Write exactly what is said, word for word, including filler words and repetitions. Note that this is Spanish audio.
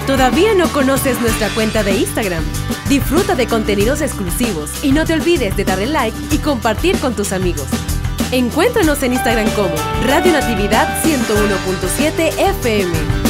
¿Todavía no conoces nuestra cuenta de Instagram? Disfruta de contenidos exclusivos y no te olvides de darle like y compartir con tus amigos. Encuéntranos en Instagram como Radio Natividad ciento uno punto siete F M.